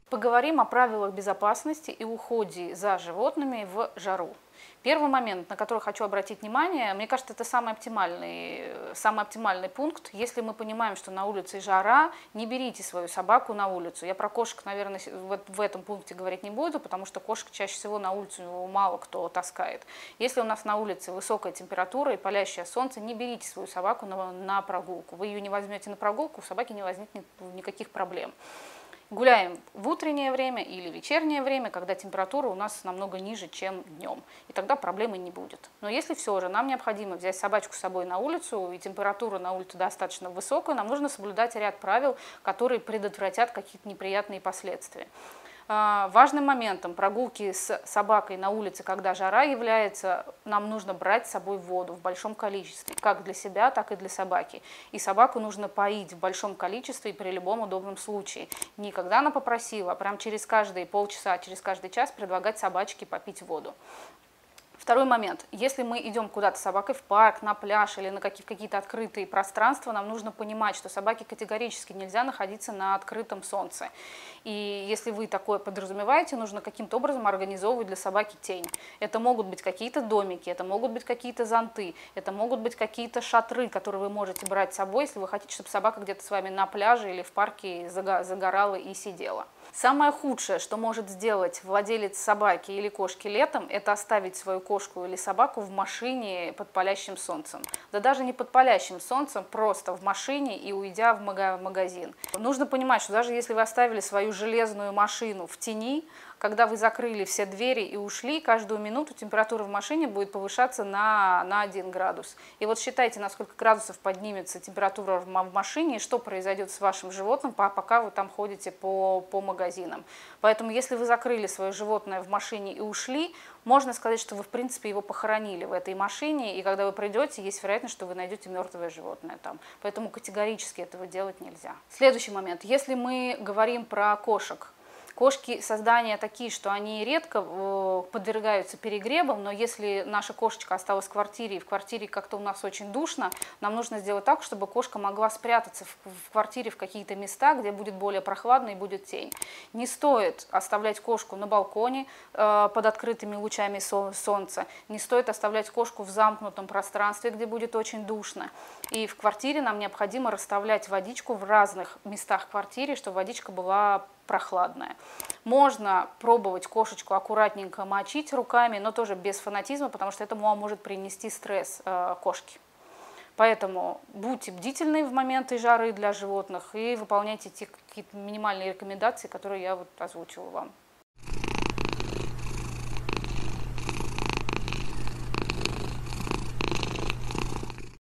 Поговорим о правилах безопасности и уходе за животными в жару. Первый момент, на который хочу обратить внимание, мне кажется, это самый оптимальный пункт. Если мы понимаем, что на улице жара, не берите свою собаку на улицу. Я про кошек, наверное, в этом пункте говорить не буду, потому что кошек чаще всего на улицу мало кто таскает. Если у нас на улице высокая температура и палящее солнце, не берите свою собаку на прогулку. Вы ее не возьмете на прогулку, у собаки не возникнет никаких проблем. Гуляем в утреннее время или вечернее время, когда температура у нас намного ниже, чем днем. И тогда проблемы не будет. Но если все же нам необходимо взять собачку с собой на улицу, и температура на улице достаточно высокая, нам нужно соблюдать ряд правил, которые предотвратят какие-то неприятные последствия. Важным моментом прогулки с собакой на улице, когда жара является, нам нужно брать с собой воду в большом количестве, как для себя, так и для собаки. И собаку нужно поить в большом количестве и при любом удобном случае. Не когда она попросила, а прям через каждые полчаса, через каждый час предлагать собачке попить воду. Второй момент. Если мы идем куда-то с собакой в парк, на пляж или на какие-то открытые пространства, нам нужно понимать, что собаке категорически нельзя находиться на открытом солнце. И если вы такое подразумеваете, нужно каким-то образом организовывать для собаки тень. Это могут быть какие-то домики, это могут быть какие-то зонты, это могут быть какие-то шатры, которые вы можете брать с собой, если вы хотите, чтобы собака где-то с вами на пляже или в парке загорала и сидела. Самое худшее, что может сделать владелец собаки или кошки летом, это оставить свою кошку или собаку в машине под палящим солнцем. Да даже не под палящим солнцем, просто в машине и уйдя в магазин. Нужно понимать, что даже если вы оставили свою железную машину в тени, когда вы закрыли все двери и ушли, каждую минуту температура в машине будет повышаться на 1 градус. И вот считайте, на сколько градусов поднимется температура в машине и что произойдет с вашим животным, пока вы там ходите по магазинам. Поэтому, если вы закрыли свое животное в машине и ушли, можно сказать, что вы, в принципе, его похоронили в этой машине, и когда вы придете, есть вероятность, что вы найдете мертвое животное там. Поэтому категорически этого делать нельзя. Следующий момент. Если мы говорим про кошек, кошки создания такие, что они редко подвергаются перегревам, но если наша кошечка осталась в квартире, и в квартире как-то у нас очень душно, нам нужно сделать так, чтобы кошка могла спрятаться в квартире в какие-то места, где будет более прохладно и будет тень. Не стоит оставлять кошку на балконе под открытыми лучами солнца, не стоит оставлять кошку в замкнутом пространстве, где будет очень душно. И в квартире нам необходимо расставлять водичку в разных местах квартиры, чтобы водичка была прохладная. Можно пробовать кошечку аккуратненько мочить руками, но тоже без фанатизма, потому что это может принести стресс кошке. Поэтому будьте бдительны в моменты жары для животных и выполняйте те какие-то минимальные рекомендации, которые я озвучила вам.